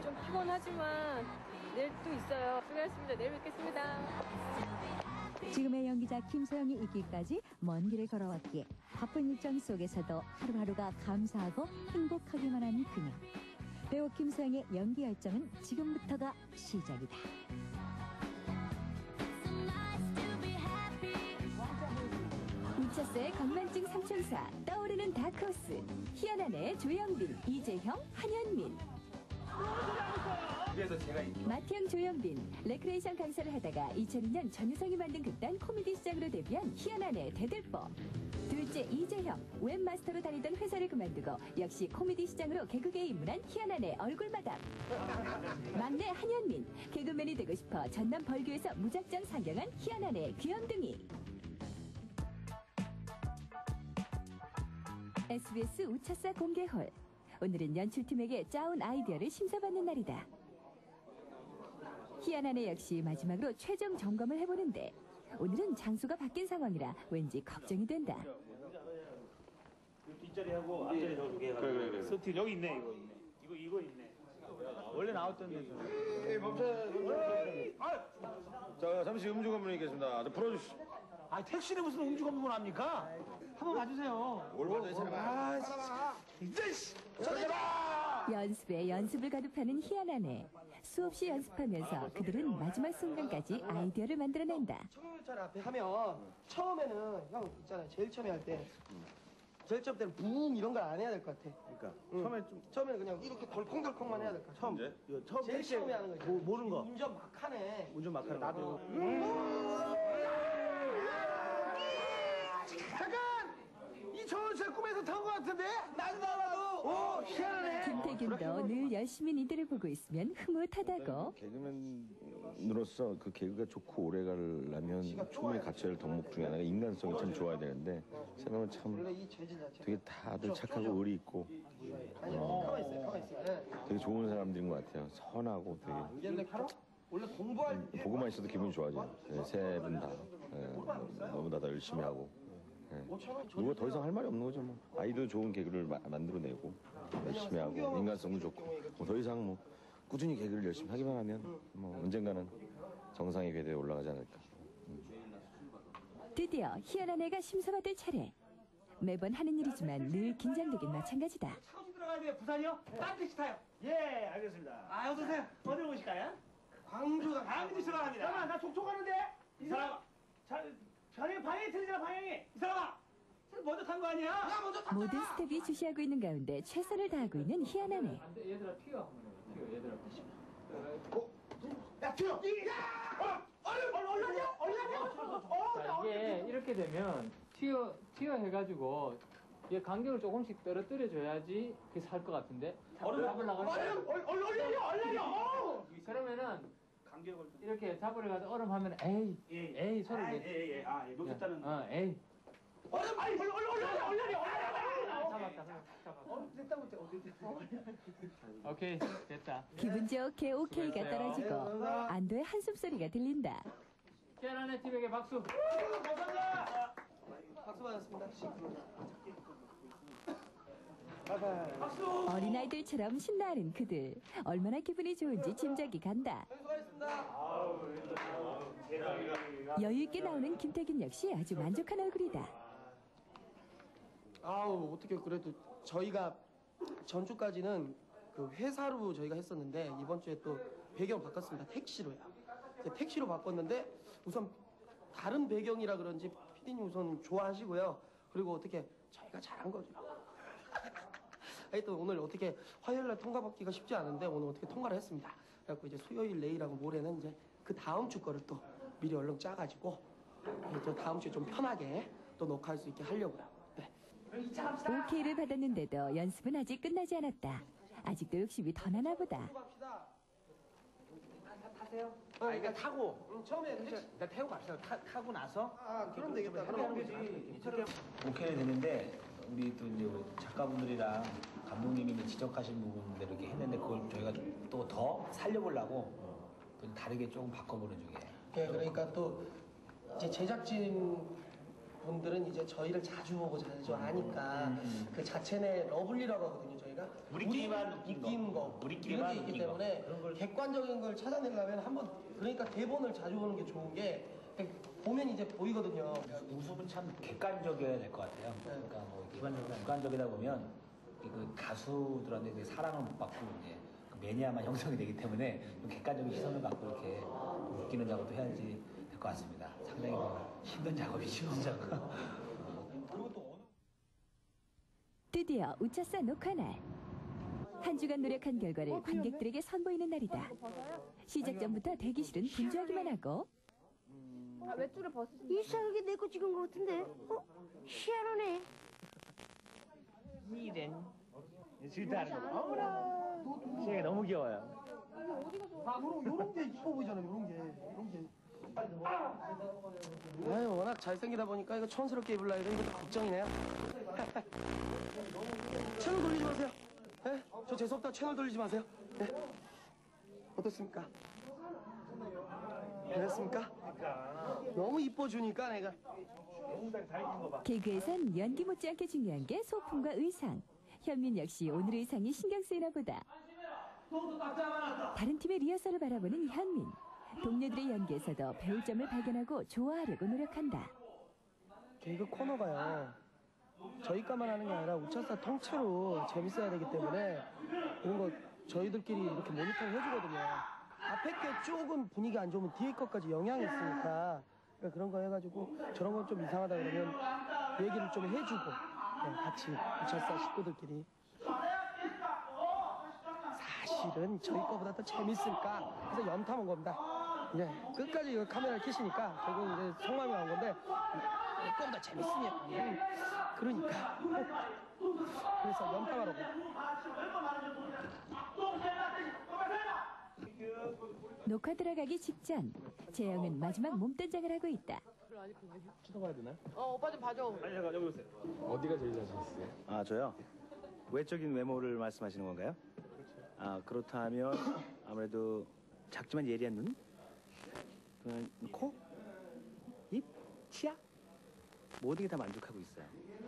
좀 피곤하지만 내일 또 있어요. 수고하셨습니다. 내일 뵙겠습니다. 지금의 연기자 김소영이 있기까지 먼 길을 걸어왔기에 바쁜 일정 속에서도 하루하루가 감사하고 행복하기만 한 그녀. 배우 김소영의 연기 열정은 지금부터가 시작이다. 미쳤어의 건만증 삼총사, 떠오르는 다크호스, 희한한의 조영빈, 이재형, 한현민. 그래서 제가 마티형 조영빈, 레크레이션 강사를 하다가 2002년 전유성이 만든 극단 코미디 시장으로 데뷔한 희한한의 대들보. 둘째 이재형, 웹마스터로 다니던 회사를 그만두고 역시 코미디 시장으로 개그계에 입문한 희한한의 얼굴마담. 막내 한현민, 개그맨이 되고 싶어 전남 벌교에서 무작정 상경한 희한한의 귀염둥이. SBS 우차사 공개홀. 오늘은 연출팀에게 짜온 아이디어를 심사받는 날이다. 희한한의 역시 마지막으로 최종 점검을 해보는데 오늘은 장소가 바뀐 상황이라 왠지 걱정이 된다. 뒷자리하고 앞자리 저 두 개 해가지고 그래. 서티 여기 있네 이거 있네 원래 나왔던 데서 자, 잠시 음주 검문이 있겠습니다. 풀어주시오. 아 택시를 무슨 음주 검문 합니까? 한번 봐주세요. 뭘 봐줘, 이 사람아. 이제 씨 연습에 연습을 가득하는 희한하네. 수없이 연습하면서 그들은 마지막 순간까지 아이디어를 만들어낸다. 청룡철 앞에 하면 처음에는 형 있잖아요. 제일 처음에 할 때 제일 처음 때는 붕 이런 걸 안 해야 될 것 같아. 그러니까 처음에는 그냥 이렇게 덜컹덜컹만 해야 될 것 같아. 처음 제일 처음에 하는 거지. 모르는 거 운전 막 하네. 운전 막 하는 나도 잠깐! 이 좋은 새 꿈에서 탄 것 같은데? 나도! 희한하네! 김태균도 늘 열심히 이들을 보고 있으면 흐뭇하다고. 개그맨으로서 그 개그가 좋고 오래 가려면 충분히 갖춰야 할 덕목 중에 하나가 인간성이 참 좋아야 되는데 사람은 참 원래 이 재질 자체. 되게 다들 착하고 의리 있고 아니, 가만히 있어요. 네. 되게 좋은 사람들인 것 같아요. 선하고 되게 원래 원래 공부할 때 보고만 있어도 기분이 좋아져요. 세 분 다. 너무 다들 열심히 하고. 누가 더 이상 할 말이 없는 거죠. 뭐. 아이도 좋은 개그를 만들어내고 열심히 하고 인간성도 좋고 뭐 더 이상 뭐 꾸준히 개그를 열심히 하기만 하면 뭐 언젠가는 정상의 궤도에 올라가지 않을까. 드디어 희한한 애가 심사받을 차례. 매번 하는 일이지만 늘 긴장되긴 마찬가지다. 차고지 들어가야 돼요. 부산이요? 딴 택시 타요. 예 알겠습니다. 아 어서오세요. 어디로 오실까요? 광주가 광주 들어갑니다. 잠깐만 나 족족 가는데 이 사람 자네 방향이 틀리잖아 방향이 이 사람아 먼저 탄 거 아니야? 야 먼저 탔잖아. 모든 스텝이 주시하고 있는 가운데 최선을 다하고 있는 희한한 애. 얘들아 튀어 얘들아 야 튀어! 야! 자, 이게 이렇게 되면 튀어 해가지고 얘 간격을 조금씩 떨어뜨려 줘야지 그게 살 것 같은데 얼음 잡으려고 얼려 그러면은 간격을 이렇게 잡으려 가서 얼음 하면 에이 소리 내 예 녹였다는 에이 얼음 아니 얼려 잡았다 오케이 됐다 기분 좋게 오케이가 떨어지고 안도의 한숨소리가 들린다. 희한한 팀에게 박수. 감사합니다. 박수 받았습니다. 어린아이들처럼 신나는 그들. 얼마나 기분이 좋은지 짐작이 간다. 수고하셨습니다. 여유있게 나오는 김태균 역시 아주 만족한 얼굴이다. 아우 어떻게 그래도 저희가 전주까지는 그 회사로 저희가 했었는데 이번 주에 또 배경 바꿨습니다. 택시로요. 택시로 바꿨는데 우선 다른 배경이라 그런지 피디님 우선 좋아하시고요. 그리고 어떻게 저희가 잘한 거죠. 하여튼 오늘 어떻게 화요일날 통과받기가 쉽지 않은데 오늘 어떻게 통과를 했습니다. 그래갖고 이제 수요일 내일하고 모레는 이제 그 다음 주 거를 또 미리 얼른 짜가지고 또 다음 주에 좀 편하게 또 녹화할 수 있게 하려고요. 네. 오케이를 받았는데도 연습은 아직 끝나지 않았다. 아직도 욕심이 더 나나 보다. 타세요? 그러니까 타고 처음에 일단 태우고 갑시다. 타고 나서 그럼 되겠다. 그럼 오케이는 됐는데 우리 또 이제 작가분들이랑 감독님이 이제 지적하신 부분대로 이렇게 했는데 그걸 저희가 또 더 살려보려고 또 다르게 조금 바꿔보는 중이에요. 네, 그러니까 또 이제 제작진 분들은 이제 저희를 자주 보고 자주 아니까 그 자체 내 러블리라고 하거든요. 저희가 저희가 우리끼리만 웃긴 거 우리끼리만 이런 게 있기 웃긴 거. 때문에 그런 걸 객관적인 걸 찾아내려면 한번 그러니까 대본을 자주 보는 게 좋은 게 보면 이제 보이거든요. 웃음은 참 객관적이어야 될 것 같아요. 그러니까 뭐 객관적이다 보면 그 가수들한테 이제 사랑을 못 받고 이제 그 매니아만 형성이 되기 때문에 좀 객관적인 시선을 갖고 이렇게 웃기는 작업도 해야지 될 것 같습니다. 상당히 뭐 힘든 작업이죠. 드디어 우차사 녹화날. 한 주간 노력한 결과를 관객들에게 선보이는 날이다. 시작 전부터 대기실은 분주하기만 하고 외투를 벗으시면 이상하게 내 거 찍은 거 같은데? 희한하네. 시작이 너무 귀여워요. 요런 게 이뻐 보이잖아요. 요런 게. 아유, 워낙 잘생기다 보니까 이거 촌스럽게 입을라 이런 것도 걱정이네요. 채널 돌리지 마세요. 네? 저 재수없다 채널 돌리지 마세요. 네. 어떻습니까? 그랬습니까? 너무 이뻐주니까 내가. 개그에선 연기 못지않게 중요한 게 소품과 의상. 현민 역시 오늘 의상이 신경 쓰이나 보다. 다른 팀의 리허설을 바라보는 현민. 동료들의 연기에서도 배울 점을 발견하고 좋아하려고 노력한다. 개그 코너가요. 저희과만 하는 게 아니라 우차사 통째로 재밌어야 되기 때문에 이런 거 저희들끼리 이렇게 모니터를 해주거든요. 앞에 게 조금 분위기 안 좋으면 뒤에 것까지 영향이 있으니까 그러니까 그런 거 해가지고 저런 건 좀 이상하다 그러면 얘기를 좀 해주고 같이 우차사 식구들끼리 사실은 저희 거보다 더 재밌을까 그래서 염탐한 겁니다. 이제 끝까지 이거 카메라를 켜시니까 결국 이제 속마음이 나온 건데 이거보다 재밌으면 그러니까 그래서 염탐하라고. 녹화 들어가기 직전 재영은 마지막 몸단장을 하고 있다. 오빠 좀 봐줘. 어디가 제일 자신 있으세요? 아, 저요? 외적인 외모를 말씀하시는 건가요? 아, 그렇다면 아무래도 작지만 예리한 눈? 코? 입? 치아? 모든 게 다 만족하고 있어요.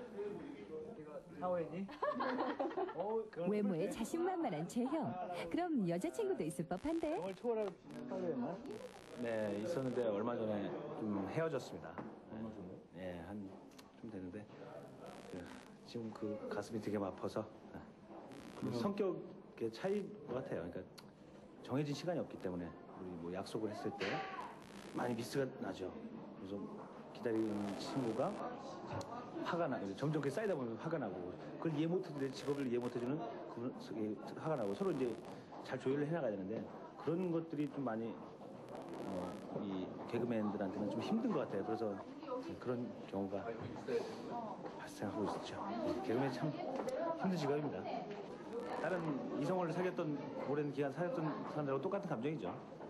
사오했니? 외모에 자신만만한 재형. 그럼 여자친구도 있을 법한데? 오늘 초월할 사유였나? 네, 있었는데 얼마 전에 좀 헤어졌습니다. 네, 한 좀 되는데 지금 그 가슴이 되게 아파서 그 성격의 차이인 것 같아요. 그러니까 정해진 시간이 없기 때문에 우리 뭐 약속을 했을 때 많이 미스가 나죠. 그래서 기다리는 친구가 화가 나, 점점 그게 쌓이다 보면 화가 나고 그걸 이해 못해주는 직업을 이해 못해주는 그게 화가 나고 서로 이제 잘 조율을 해나가야 되는데 그런 것들이 좀 많이 이 개그맨들한테는 좀 힘든 것 같아요. 그래서 그런 경우가 발생하고 있었죠. 개그맨 참 힘든 직업입니다. 다른 이성을 사귀었던 오랜 기간 사귀었던 사람들하고 똑같은 감정이죠.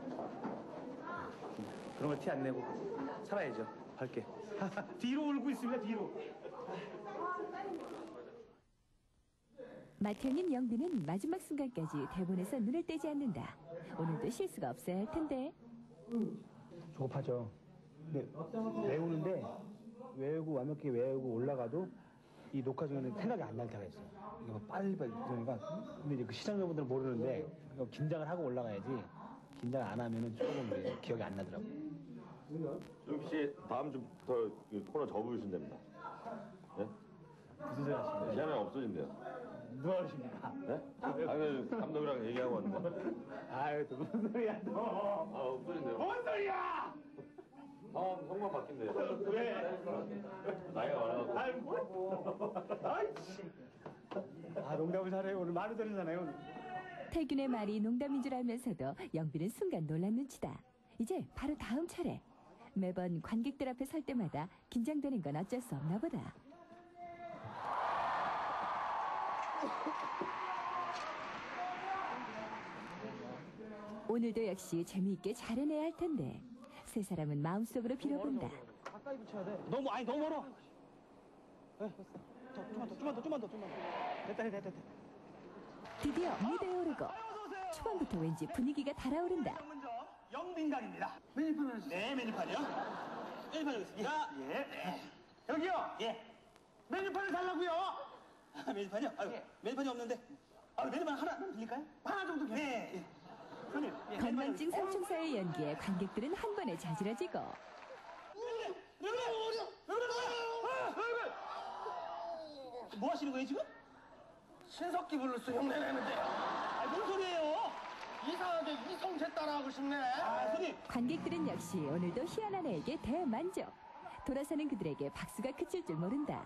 그런 걸 티 안 내고 살아야죠. 밝게. 뒤로 울고 있습니다. 뒤로. 맏형인 영빈은 마지막 순간까지 대본에서 눈을 떼지 않는다. 오늘도 실수가 없어야 할 텐데. 조급하죠. 근데 외우는데 외우고 완벽하게 외우고 올라가도 이 녹화 중에는 생각이 안 날 때가 있어요. 이거 빨리빨리 그러니까 근데 이제 그 시청자분들은 모르는데 이거 긴장을 하고 올라가야지 긴장 안 하면은 조금 이제 기억이 안 나더라고요. 조용필 씨 다음 주 더 코너 접으시면 됩니다. 네? 무슨 소리 하시는 시간이 없어진대요. 누가 그러십니까? 네? 아니 감독이랑 얘기하고 왔는데. 아유 또 무슨 소리야 또. 아 없어진대요. 뭔 소리야! 성만 바뀐대요. 왜? 나이가 많아서. 아이 뭐? 아이씨. 아 농담을 잘해요. 오늘 많은 소리잖아요 오늘. 태균의 말이 농담인 줄 알면서도 영빈은 순간 놀란 눈치다. 이제 바로 다음 차례. 매번 관객들 앞에 설 때마다 긴장되는 건 어쩔 수 없나 보다. 오늘도 역시 재미있게 잘 해내야 할 텐데 세 사람은 마음속으로 빌어본다. 가까이 붙여야 돼. 너무 멀어. 좀만 더. 됐다. 드디어 무대에 오르고 초반부터 왠지 분위기가 달아오른다. 영빈강입니다. 메뉴판 하시죠. 네, 메뉴판이요. 메뉴판 여기 있습니다. 예. 여기요. 예. 메뉴판을 달라고요. 메뉴판이요? 아유, 메뉴판이 없는데 메뉴만 하나 드릴까요? 하나 정도 네. 손님. 건망증 삼총사의 연기에 관객들은 한 번에 자지러지고 뭐 하시는 거예요 지금? 신석기 블루스 흉내 내는데 뭔 소리예요? 이상하게 이성재 따라하고 싶네. 손님. 관객들은 역시 오늘도 희한한 애에게 대만족. 돌아서는 그들에게 박수가 그칠 줄 모른다.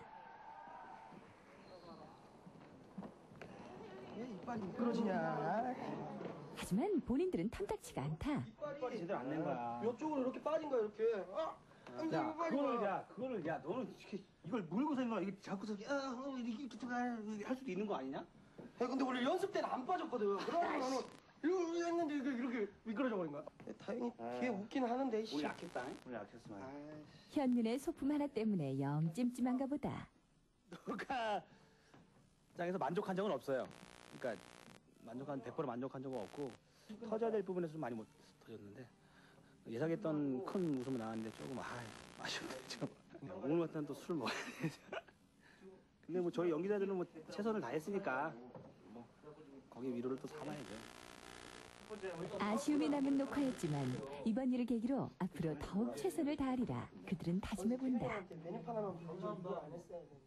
왜 이빨이 미끄러지냐. 하지만 본인들은 탐탁치가 않다. 이빨이 제대로 안 낸 거야. 이쪽으로 이렇게 빠진 거야 이렇게. 야, 그거를 너는 이걸 물고서 있는 거야. 이게 자꾸서 이렇게 할 수도 있는 거 아니냐? 야, 근데 원래 연습 때는 안 빠졌거든. 그러면 나는 이렇게 했는데 이렇게 미끄러져 버린 거야. 다행히 걔 웃기는 하는데. 우리 약했다. 우리 약했어 말. 현민의 소품 하나 때문에 영 찜찜한가 보다. 녹화 장에서 만족한 적은 없어요. 그러니까 100% 만족한 적은 없고 터져야 될 부분에서 많이 못 터졌는데 예상했던 큰 웃음이 나왔는데 조금 아쉬운데 좀 오늘 같은 또 술 먹어야 되죠. 근데 뭐 저희 연기자들은 뭐 최선을 다했으니까 뭐 거기 위로를 또 삼아야죠. 아쉬움이 남은 녹화였지만 이번 일을 계기로 앞으로 더욱 최선을 다하리라 그들은 다짐해 본다. 메뉴판 하나 이걸 안 했어야 돼.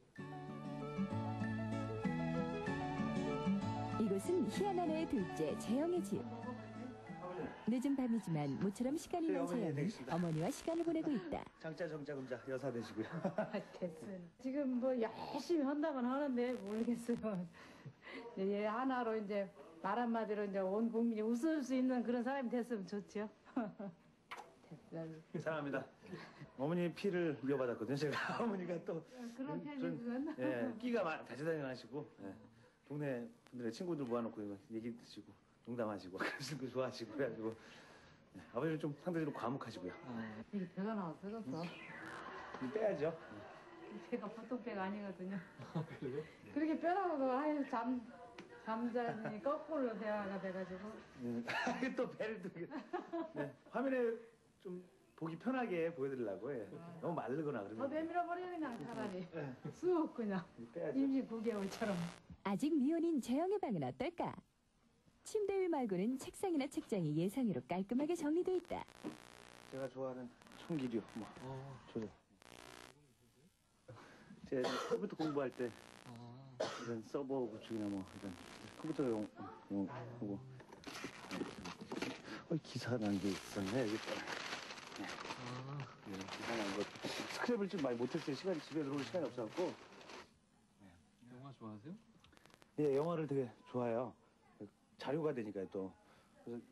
이곳은 희한한 애의 둘째 재영의 집. 늦은 밤이지만 모처럼 시간이 난 재영은 어머니와 시간을 보내고 있다. 장자 정자 여사 되시고요. 됐어요. 지금 뭐 열심히 한다곤 하는데 모르겠어요. 얘 하나로 이제 말 한마디로 이제 온 국민이 웃을 수 있는 그런 사람이 됐으면 좋죠. 됐어요. 사랑합니다. 어머니 피를 이어받았거든요. 제가 어머니가 또 그런 편이군. 끼가 다재다능하시고 동네 분들의 친구들 모아놓고 이거 얘기 드시고 농담하시고 그러시는 거 좋아하시고 그래가지고 아버지는 좀 상대적으로 과묵하시고요. 이게 배가 나와서 빼졌어. 빼야죠. 배가 보통 배가 아니거든요. 그렇게 빼라고도 잠자니 거꾸로 대화가 돼가지고. 또 배를 화면에 좀 보기 편하게 보여드리려고 너무 마르거나 더 그러면 내밀어버려 그냥 차라리. 쑥 그냥. 임신 9개월처럼. 아직 미혼인 재영의 방은 어떨까? 침대 위 말고는 책상이나 책장이 예상외로 깔끔하게 정리돼 있다. 제가 좋아하는 총기류 저도 제가 컴퓨터 공부할 때 이런 서버 구축이나 뭐 이런 컴퓨터용 하고 기사 난 게 있었네 여기. 기사 난 거 스크랩을 좀 많이 못했어요. 집에 들어올 시간이 없어갖고. 영화 좋아하세요? 예, 영화를 되게 좋아해요. 자료가 되니까요 또. 그래서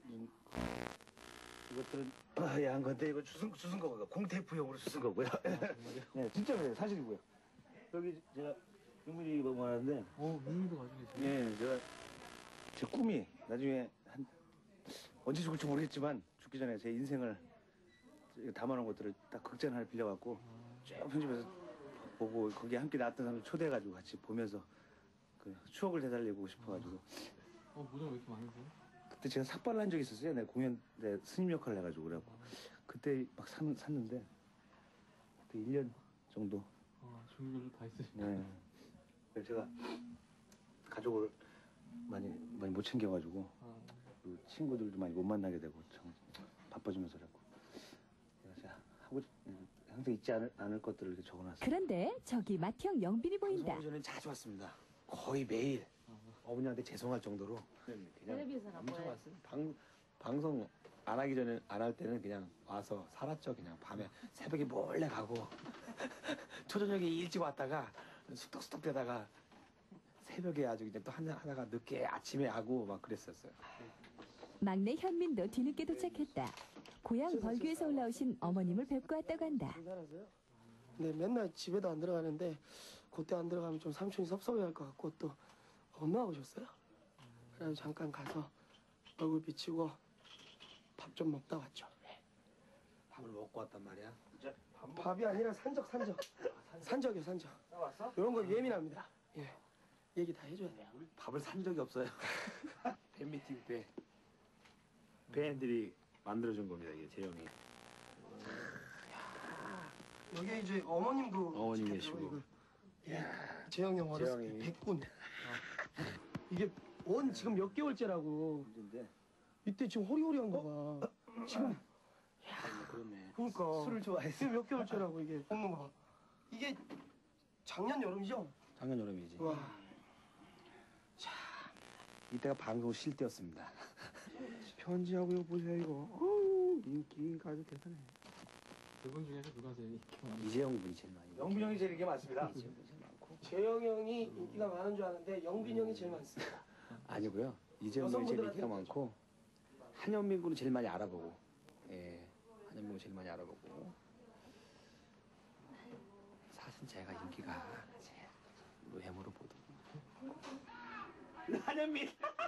이것들은 야한 건데 이거 주순 거고요. 공테이프용으로 주순 거고요. 네, 진짜로요. 사실이고요. 여기 제가 유물이 모아놨는데. 유물도 가지고 계세요? 예, 제 꿈이 나중에 언제 죽을지 모르겠지만 죽기 전에 제 인생을 담아놓은 것들을 딱 극장 하나 빌려갖고 쭉 편집해서 보고 거기에 함께 나왔던 사람들 초대해가지고 같이 보면서 그 추억을 되살리고 싶어가지고. 모자가 왜 이렇게 많으세요? 그때 제가 삭발을 한 적이 있었어요. 내 공연 때 스님 역할을 해가지고 그래갖고 그때 막 샀는데 그때 1년 정도. 종류별로 다 있으시네. 네. 그래서 제가 가족을 많이 못 챙겨가지고 그 친구들도 많이 못 만나게 되고 참 바빠지면서 그랬고 제가 하고 항상 잊지 않을 것들을 이렇게 적어놨어요. 그런데 저기 마티형 영빈이 보인다. 방송 전에 자주 왔습니다. 거의 매일 어머니한테 죄송할 정도로 그냥 텔레비전 안 엄청 보여요? 왔어요. 방송 안 하기 전에 안 할 때는 그냥 와서 살았죠. 그냥 밤에 새벽에 몰래 가고 초저녁에 일찍 왔다가 수덕수덕 되다가 새벽에 아주 그냥 또 하다가 늦게 아침에 하고 막 그랬었어요. 막내 현민도 뒤늦게 도착했다. 고향 벌교에서 올라오신 어머님을 뵙고 왔다고 한다. 근데 맨날 집에도 안 들어가는데 그때 안 들어가면 좀 삼촌이 섭섭해할 것 같고 또 엄마 오셨어요. 그래서 잠깐 가서 얼굴 비치고 밥 좀 먹다 왔죠. 밥을 먹고 왔단 말이야. 밥이 아니라 산적이요, 산적. 이런 거 예민합니다. 예, 얘기 다 해줘야 돼요. 밥을 산 적이 없어요. 팬미팅 때 팬들이 만들어준 겁니다. 이게 재영이. 여기 이제 어머님도 어머님 계시고. 재영이 형 어렸을 때 재영이. 백군. 이게 온 지금 몇 개월째라고. 이때 지금 호리호리한 거가 지금 그렇네. 그러니까 술을 좋아해서. 지금 몇 개월째라고 이게 먹는 거 봐. 이게 작년 여름이죠? 작년 여름이지. 와. 이때가 방송 쉴 때였습니다. 편지하고 이거 보세요 이거. 어우, 인기가 아주 대단해. 세분 중에서 누가 제일 인기 많아요? 이재영 분이 제일 많이. 영빈 형이 제일 인기 많습니다. 이재영 분이 제일 많고. 재영 형이 인기가 많은 줄 아는데 영빈 형이 제일 많습니다. 아니고요. 이재영 분이 제일 인기가 많고 한현민 군은 제일 많이 알아보고. 예, 한현민 군은 제일 많이 알아보고. 사실 제가 인기가 제 외모로 보도. 한현민.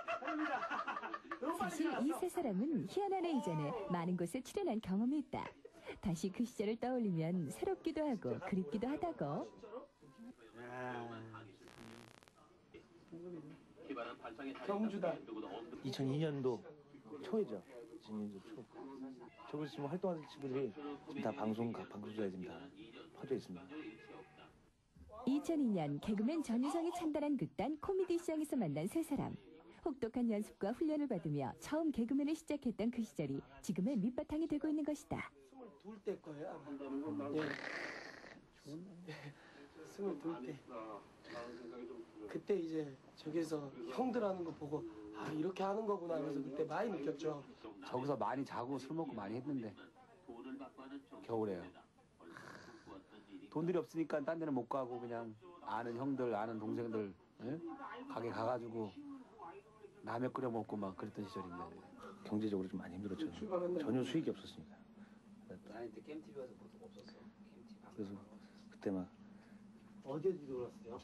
사실 이 세 사람은 희한한의 이전에 많은 곳에 출연한 경험이 있다. 다시 그 시절을 떠올리면 새롭기도 하고 그립기도 하다고. 경주다. 2002년도 초이죠. 2002년도 초. 저기 지금 활동하는 친구들이 지금 다 방송사에 지금 다 퍼져 있습니다. 2002년 개그맨 전유성이 찬달한 극단 코미디 시장에서 만난 세 사람. 혹독한 연습과 훈련을 받으며 처음 개그맨을 시작했던 그 시절이 지금의 밑바탕이 되고 있는 것이다. 22대 거예요. 아마. 예. 22대. 그때 이제 저기서 형들 하는 거 보고 아 이렇게 하는 거구나 하면서 그때 많이 느꼈죠. 저기서 많이 자고 술 먹고 많이 했는데 겨울에요. 돈들이 없으니까 딴 데는 못 가고 그냥 아는 형들 아는 동생들 예? 가게 가가지고 라면 끓여 먹고 막 그랬던 시절인데 경제적으로 좀 많이 힘들었죠. 전혀 수익이 없었으니까. 아니 근데 게임TV 와서 보통 없었어. 그래서 그때 막 어디에 들어갔어요?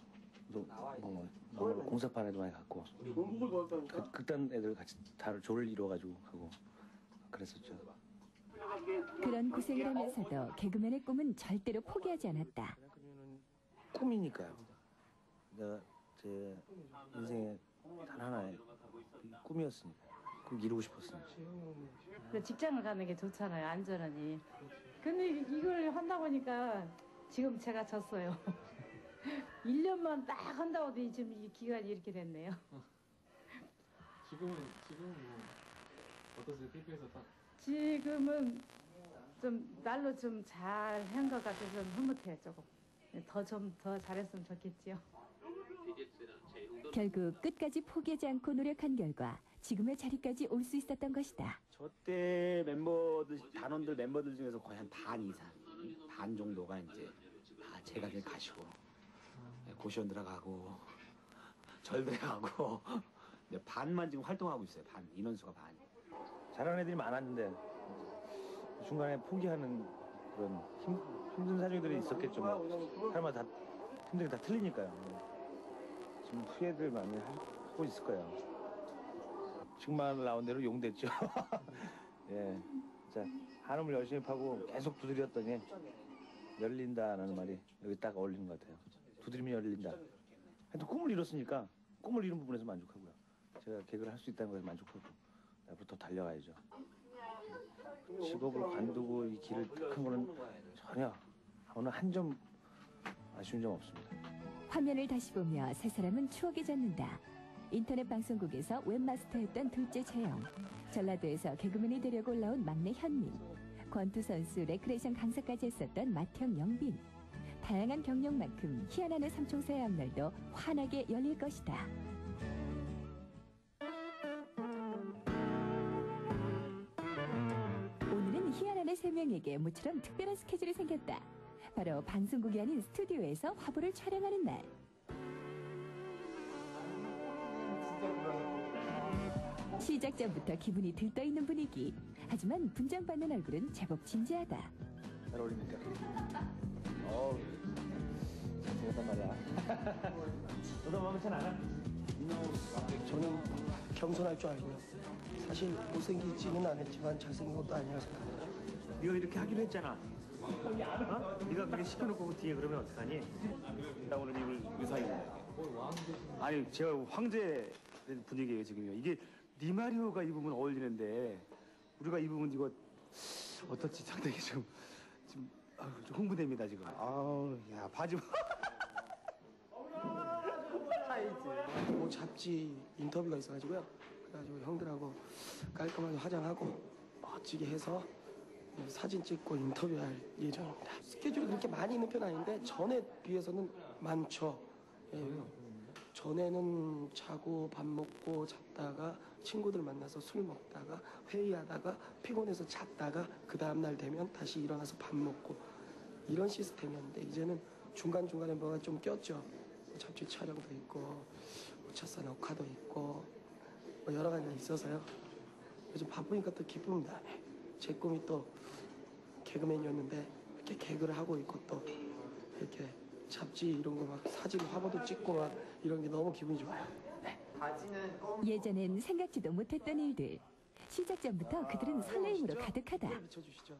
공사판에도 많이 갔고 극단 애들 같이 다 조를 이뤄가지고 하고 그랬었죠. 그런 고생을 하면서도 개그맨의 꿈은 절대로 포기하지 않았다. 꿈이니까요. 내가 제 인생의 단 하나의 꿈이었으니까 꼭 이루고 싶었으니까. 그 직장을 가는 게 좋잖아요, 안전하니. 근데 이걸 한다 보니까 지금 제가 졌어요. 1년만 딱 한다고 해도 지금 이 기간이 이렇게 됐네요. 지금은 뭐 어떠세요? TV에서 딱 지금은 좀 날로 좀 잘 한 것 같아서 흐뭇해요, 조금. 좀 더 잘했으면 좋겠지요. 결국 끝까지 포기하지 않고 노력한 결과 지금의 자리까지 올 수 있었던 것이다. 저때 단원들 멤버들 중에서 거의 한 반 이상, 반 정도가 이제 다 제 가게 가시고 고시원 들어가고 절 들어가고 반만 지금 활동하고 있어요. 반 인원수가 반. 잘하는 애들이 많았는데 중간에 포기하는 그런 힘든 사정들이 있었겠죠. 사람마다 다 힘든 게 다 틀리니까요. 지금 후회들 많이 하고 있을 거예요. 지금만 나온 대로 용됐죠. 예, 자 한음을 열심히 파고 계속 두드렸더니 열린다라는 말이 여기 딱 어울리는 것 같아요. 두드리면 열린다. 하여튼 꿈을 이뤘으니까 꿈을 이룬 부분에서 만족하고요. 제가 개그를 할 수 있다는 것에 만족하고 앞으로 더 달려가야죠. 직업을 관두고 이 길을 한 거는 전혀 오늘 한 점 아쉬운 점 없습니다. 화면을 다시 보며 세 사람은 추억에 젖는다. 인터넷 방송국에서 웹마스터였던 둘째 재영, 전라도에서 개그맨이 되려고 올라온 막내 현민, 권투 선수 레크레이션 강사까지 했었던 맏형 영빈. 다양한 경력만큼 희한한의 삼총사의 앞날도 환하게 열릴 것이다. 오늘은 희한한의 세 명에게 모처럼 특별한 스케줄이 생겼다. 바로 방송국이 아닌 스튜디오에서 화보를 촬영하는 날. 시작 전부터 기분이 들떠있는 분위기. 하지만 분장받는 얼굴은 제법 진지하다. 잘 어울립니까? 잘생겼단 말이야. 너도 마음에 잘 안 와? 저는 겸손할 줄 알고요. 사실 못생기지는 않았지만 잘생긴 것도 아니라서. 네가 이렇게 하기로 했잖아. 어? 네가 그렇게 시켜놓고 뒤에 그러면 어떡하니? 나 오늘 입을 의상이네. 아니 제가 황제 분위기예요 지금요. 이게 니마리오가 입으면 어울리는데 우리가 입으면 이거 어떨지 상당히 좀 홍보됩니다 지금. 아우 야 바지. 뭐 잡지 인터뷰가 있어가지고요. 그래가지고 형들하고 깔끔하게 화장하고 멋지게 해서 사진 찍고 인터뷰할 예정입니다. 스케줄이 그렇게 많이 있는 편 아닌데 전에 비해서는 많죠. 예. 전에는 자고 밥 먹고 잤다가 친구들 만나서 술 먹다가 회의하다가 피곤해서 잤다가 그 다음날 되면 다시 일어나서 밥 먹고 이런 시스템이었는데 이제는 중간중간에 뭐가 좀 꼈죠. 잡지 촬영도 있고 우차사 녹화도 있고 뭐 여러 가지가 있어서요. 요즘 바쁘니까 또 기쁩니다. 제 꿈이 또 개그맨이었는데 이렇게 개그를 하고 있고 또 이렇게 잡지 이런 거 막 사진 화보도 찍고 막 이런 게 너무 기분이 좋아요. 예전엔 생각지도 못했던 일들. 시작 전부터 그들은 설레임으로 가득하다. 비춰주시죠.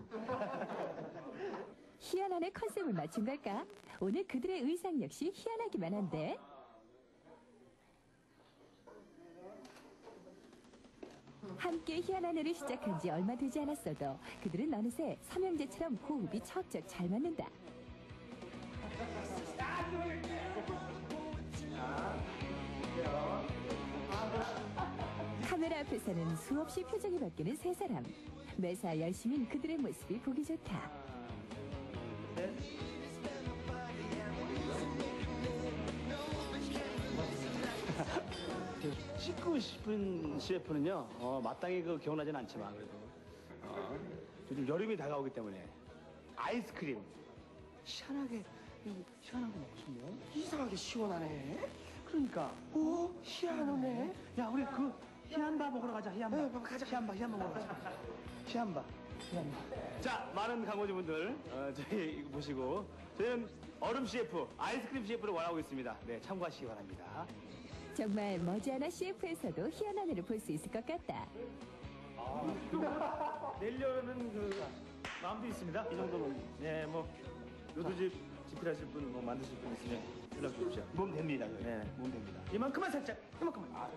희한한의 컨셉을 맞춘 걸까? 오늘 그들의 의상 역시 희한하기만 한데. 함께 희한한 애를 시작한 지 얼마 되지 않았어도 그들은 어느새 삼형제처럼 호흡이 척척 잘 맞는다. 카메라 앞에서는 수없이 표정이 바뀌는 세 사람. 매사 열심인 그들의 모습이 보기 좋다. 씻고 싶은 CF는요, 마땅히 기억나진 않지만, 그래도, 요즘 여름이 다가오기 때문에, 아이스크림, 희한하게 먹고 싶네요. 이상하게 시원하네. 그러니까. 오, 희한하네. 야, 우리 희한바 먹으러 가자, 희한바. 네, 가자. 희한바 먹으러 가자. 희한바. 자, 많은 광고주분들, 저희 이거 보시고, 저희는 얼음 CF, 아이스크림 CF를 원하고 있습니다. 네, 참고하시기 바랍니다. 정말 머지않아 CF에서도 희한한 애를 볼 수 있을 것 같다. 내려는 마음도 있습니다. 이 정도는. 네, 요도집 집필하실 분, 만드실 분 있으면 연락 주십시오. 몸 됩니다. 네. 몸 됩니다. 이만큼만 살짝. 이만큼만.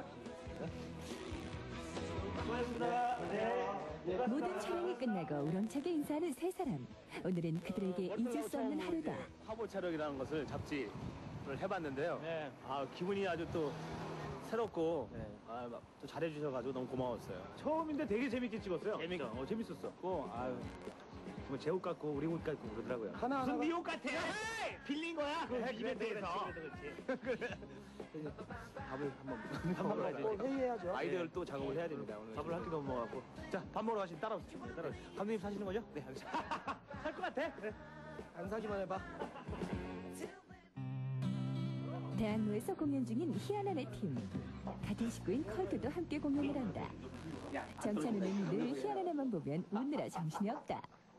수고하셨습니다. 네. 모든 촬영이 끝나고 우렁차게 인사하는 세 사람. 오늘은 그들에게 잊을 수 없는 하루다. 화보 촬영이라는 것을 잡지를 해봤는데요. 네. 기분이 아주 또 새롭고 네. 또 잘해주셔가지고 너무 고마웠어요. 처음인데 되게 재밌게 찍었어요. 재밌죠? 재밌었어. 뭐 제옷 같고 우리 옷 같고 그러더라고요. 무슨 네 옷 같아? 빌린 거야? 그 이벤트에서. 밥을 한번 먹어야지. 회의해야죠. 아이디어를 또 작업을 해야 됩니다. 오늘 밥을 한 끼도 못 먹었고. 자, 밥 먹으러 가시면 따라오십시오. 따라오십시오. 감독님 사시는 거죠? 네, 알겠습니다. 살 것 같아? 그래. 안 사기만 해봐. 대학로에서 공연 중인 희한한 애 팀. 같은 식구인 컬트도 함께 공연을 한다. 정찬우는 늘 희한한 애만 보면 웃느라 정신이 없다.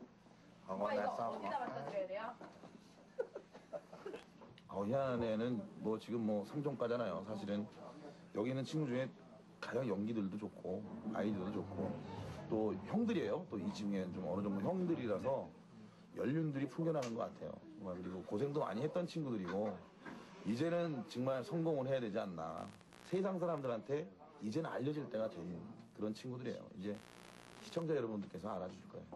희한한 애는 지금 3종가잖아요. 사실은 여기 있는 친구 중에 가장 연기들도 좋고 아이들도 좋고 또 형들이에요. 또 이 중에 좀 어느 정도 형들이라서 연륜들이 풍겨나는 것 같아요. 정말 그리고 고생도 많이 했던 친구들이고 이제는 정말 성공을 해야 되지 않나. 세상 사람들한테 이제는 알려질 때가 된 그런 친구들이에요. 이제 시청자 여러분들께서 알아주실 거예요.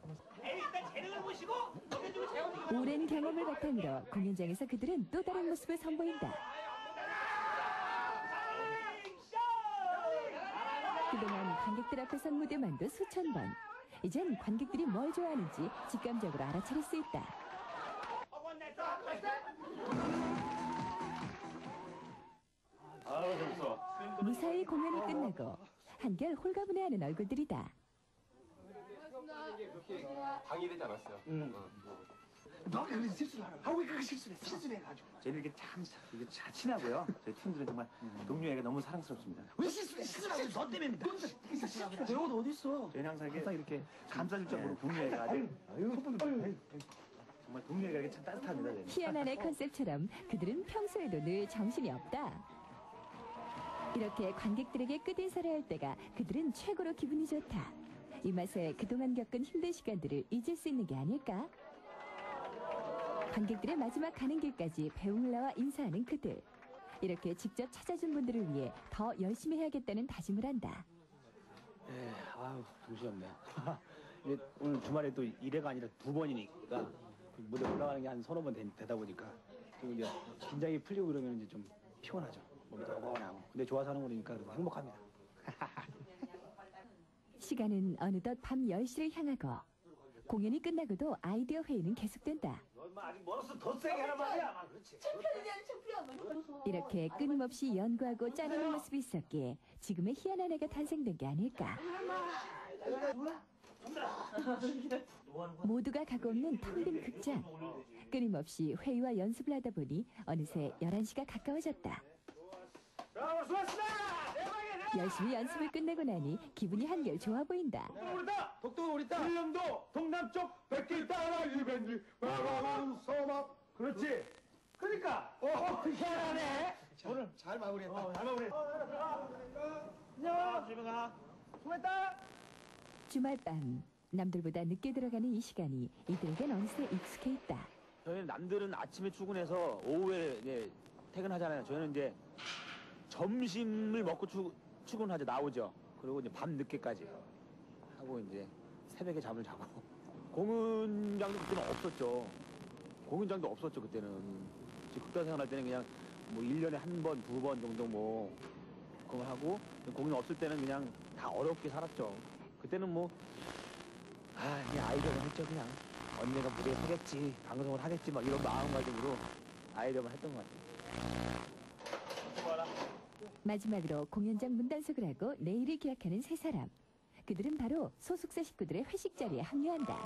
오랜 경험을 바탕으로 공연장에서 그들은 또 다른 모습을 선보인다. 그동안 관객들 앞에 선 무대만도 수천 번. 이젠 관객들이 뭘 좋아하는지 직감적으로 알아차릴 수 있다. 재밌어. 무사히 공연이 끝나고 한결 홀가분해하는 얼굴들이다. 방해되지 않았어요. 너가 그런 실수를 하라. 왜 그렇게 실수를 했어? 실수를 해가지고. 저희는 이게 참 친하고요. 저희 팀들은 정말 동료애가 너무 사랑스럽습니다. 왜 실수를 하지? 너 때문입니다. 내 옷 어디 있어? 저희는 항상 이렇게 감싸줄 정도로 동료애가 아주 정말 동료애가 이렇게 참 따뜻합니다. 저희는. 희한한 애 컨셉처럼 그들은 평소에도 늘 정신이 없다. 이렇게 관객들에게 끝인사를 할 때가 그들은 최고로 기분이 좋다. 이 맛에 그동안 겪은 힘든 시간들을 잊을 수 있는 게 아닐까? 관객들의 마지막 가는 길까지 배웅을 나와 인사하는 그들. 이렇게 직접 찾아준 분들을 위해 더 열심히 해야겠다는 다짐을 한다. 정신없네. 오늘 주말에 또 1회가 아니라 2번이니까 무대 올라가는 게 한 서너 번 되다 보니까 그리고 이제 긴장이 풀리고 그러면 이제 좀 피곤하죠. 몸이 너무나고. 근데 좋아서 하는 거니까 행복합니다. 시간은 어느덧 밤 10시를 향하고 공연이 끝나고도 아이디어 회의는 계속된다. 아직 멀었어. 더 세게 하란 말이야. 그렇지. 이렇게 끊임없이 연구하고 짜내는 모습이 있었기에 지금의 희한한 애가 탄생된 게 아닐까. 모두가 가고 없는 텅 빈 극장. 끊임없이 회의와 연습을 하다 보니 어느새 11시가 가까워졌다. 열심히 연습을 끝내고 나니 기분이 한결 좋아 보인다. 독도 우리 딸. 일령도 동남쪽 백길 따라 일변지 마마만 소막. 그렇지. 그러니까. 희한하네. 오늘 잘 마무리했다. 잘 마무리. 안녕. 집에 가. 수고했다. 주말밤 남들보다 늦게 들어가는 이 시간이 이들에겐 어느새 익숙해 있다. 저희는 남들은 아침에 출근해서 오후에 이제 퇴근하잖아요. 저희는 이제 점심을 먹고 출근하죠. 나오죠. 그리고 이제 밤 늦게까지 하고 이제 새벽에 잠을 자고. 공연장도 그때는 없었죠. 공연장도 없었죠. 그때는 극단 생활할 때는 그냥 뭐 1년에 한 번, 두 번 정도 뭐 그거 하고, 공연 없을 때는 그냥 다 어렵게 살았죠. 그때는 뭐 그냥 아이디어만 했죠. 그냥 언니가 무대에 서겠지, 방송을 하겠지, 막 이런 마음가짐으로 아이디어만 했던 것 같아요. 마지막으로 공연장 문단속을 하고 내일을 기약하는 세 사람. 그들은 바로 소속사 식구들의 회식 자리에 합류한다.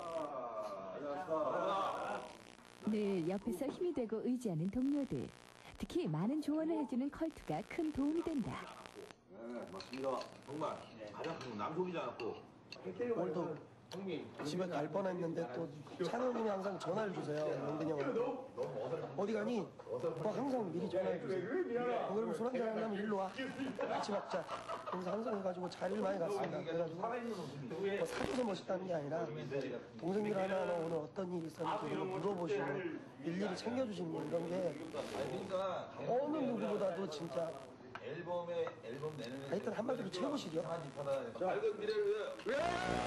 늘 옆에서 힘이 되고 의지하는 동료들. 특히 많은 조언을 해주는 컬투가 큰 도움이 된다. 네, 맞습니다. 정말 가장 큰 남속이지 않았고. 오늘도 집에 갈 뻔했는데 또 찬영님이 항상 전화를 주세요. 영근이 형한테. 어디 가니? 항상 미리 전화해 주세요. 그러면 술 한잔 하려면 일로 와. 같이 먹자. 그래서 항상 해가지고 자리를 많이 갔습니다. 그래가지고 뭐 사줘서 멋있다는 게 아니라 동생들 하나하나 오늘 어떤 일이 있었는지 물어보시고 일일이 챙겨주시는 이런 게 어느 누구보다도 진짜 앨범 내는. 일단 한마디로 최고시죠. 밝은 미래를 위해.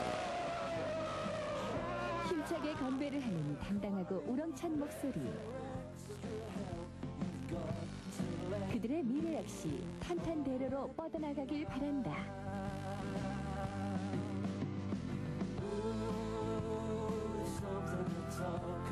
힘차게 건배를 하는 당당하고 우렁찬 목소리. 그들의 미래 역시 탄탄대로로 뻗어나가길 바란다.